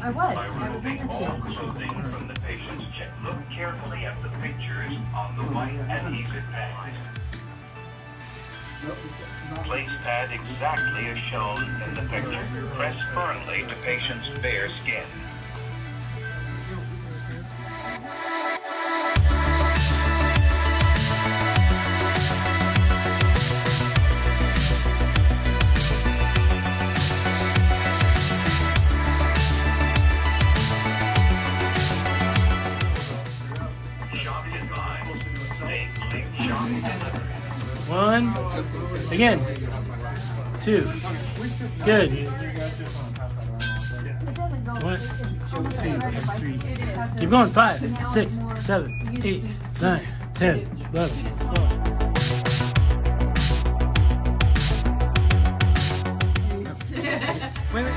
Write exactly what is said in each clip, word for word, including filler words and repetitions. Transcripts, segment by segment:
I was. I was in the all clothing from the patient's chest. Look carefully at the pictures on the white adhesive pad. Place pad exactly as shown in the picture. Press firmly to patient's bare skin. One. Again. Two. Good. One, two, three. Keep going. Five, six, seven, eight, nine, ten, eleven, twelve. Wait, wait.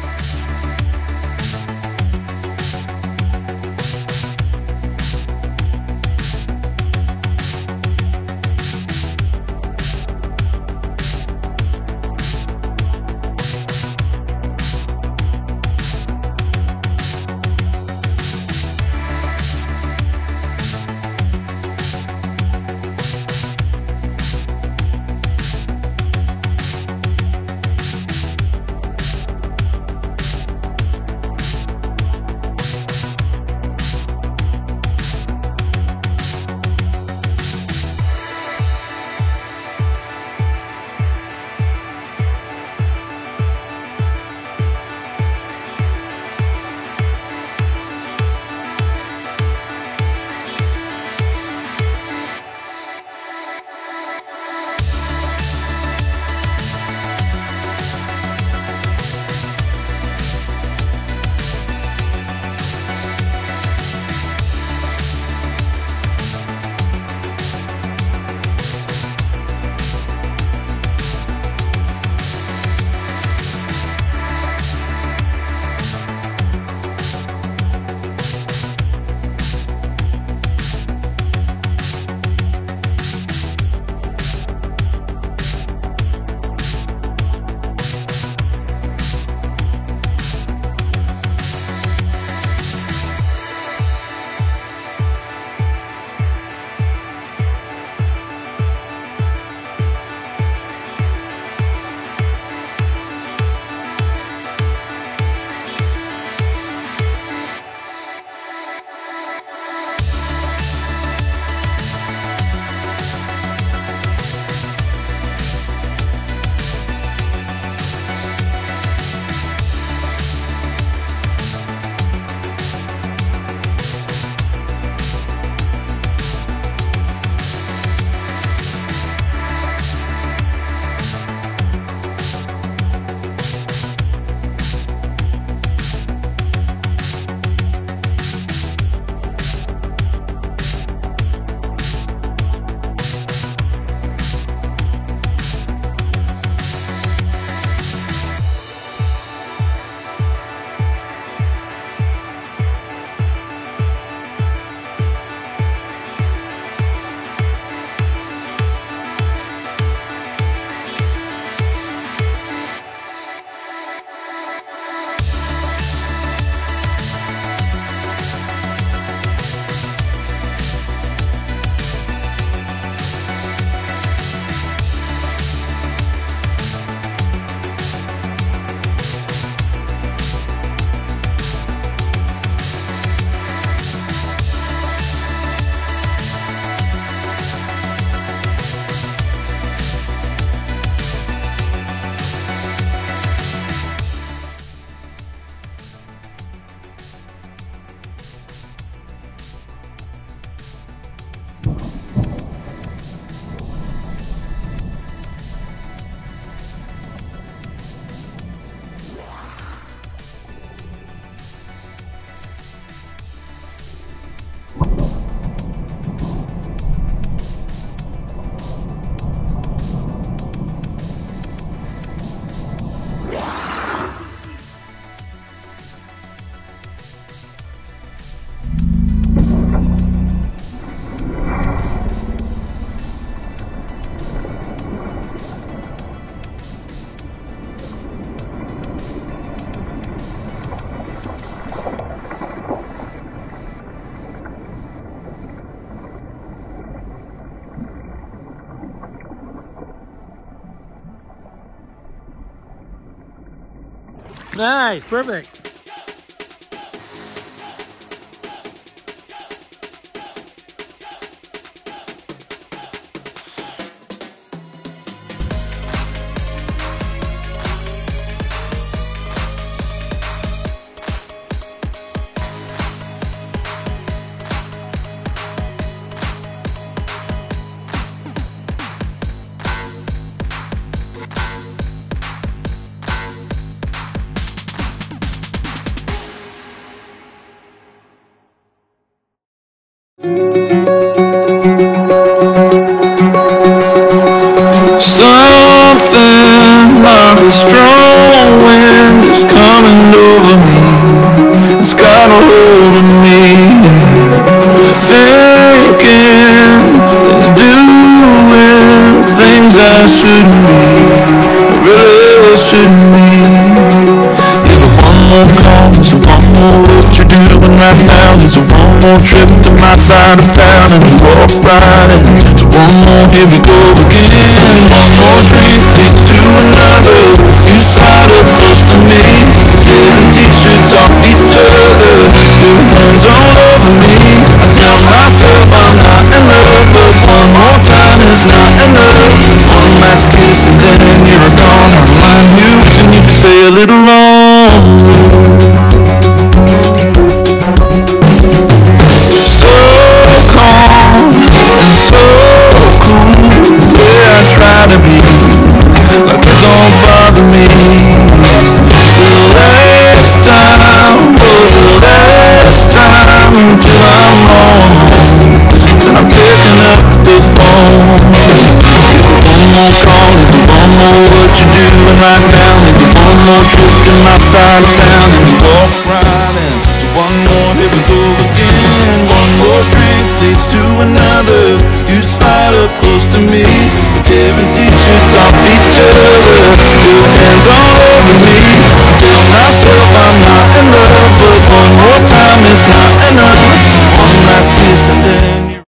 Nice, perfect. Something like a strong wind is coming over me. It's got a hold of me. Thinking and doing things I shouldn't be. I really shouldn't be. Is it one more call? Is it one more what you're doing right now? Is it one more trip to my side of town and you walk right in? Is it one more, here we go again. One more drink leads to another. You slide up close to me, tearing t-shirts off each other, your hands all over me. I tell myself I'm not in love, but one more time is not enough. One last kiss and then you're gone. I'm you, and you can stay a little longer. So calm and so cool, yeah, I try to be like it don't bother me. The last time was the last time until I'm all alone. Then I'm picking up the phone. One more call, is it one more what you doing right now? Is it one more trip to my side of town and you walk right in? So one more, here we go again. One more drink leads to another. You slide up close to me, we're tearing t-shirts off each other, your hands on